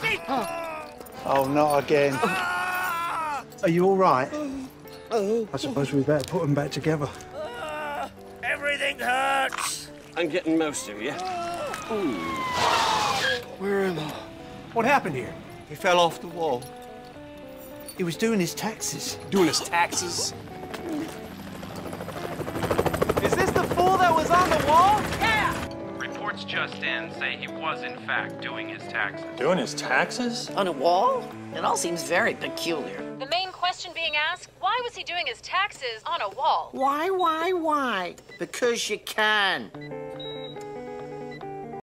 Oh, not again. Are you all right? I suppose we better put them back together. Everything hurts. I'm getting most of you. Where am I? What happened here? He fell off the wall. He was doing his taxes. Doing his taxes? Is this the fool that was on the wall? Yeah! Reports just in say he was, in fact, doing his taxes. Doing his taxes? On a wall? It all seems very peculiar. The main question being asked, why was he doing his taxes on a wall? Why? Because you can.